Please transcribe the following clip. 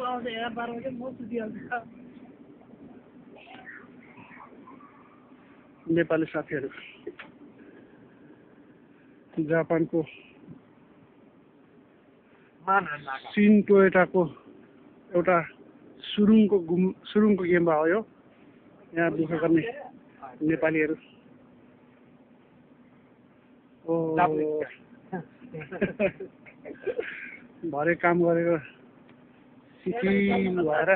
नेपाली साथीहरू जापानको सिन टोयोटाको एउटा सुरुङको गेम हो यो। यहाँ दुःख गर्ने नेपालीहरू भरे काम गरेर सिकिल भएर